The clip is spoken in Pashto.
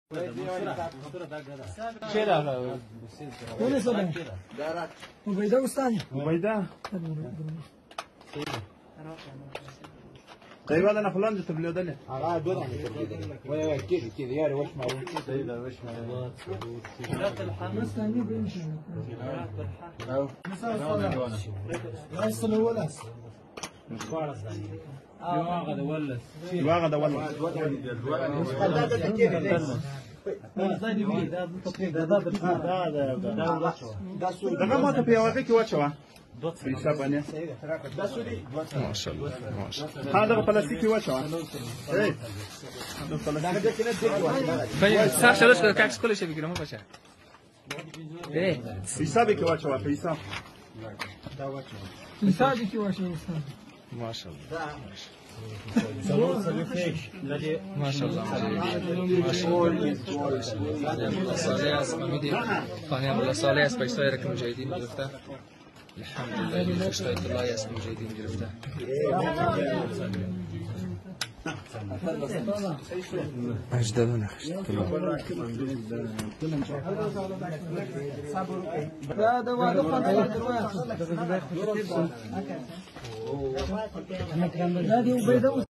مبيدة وستاني مبيدة طيب هذا انا فلان تبليو دلي ولا كذا كذا يا وش معه سيدة وش معه ما شاء الله ما شاء الله. هذا بلاستيكي وشوا صار شلوش كاكس كل شيء بيقولوا ما بشر ايه حسابك وشوا حساب مساعدك واشي ما شاء الله ما شاء الله فاهم صالح بيصيرك مجاهدين جرفته الحمد لله اشتهيت الله يا اسم مجاهدين جرفته اجدادنا هذا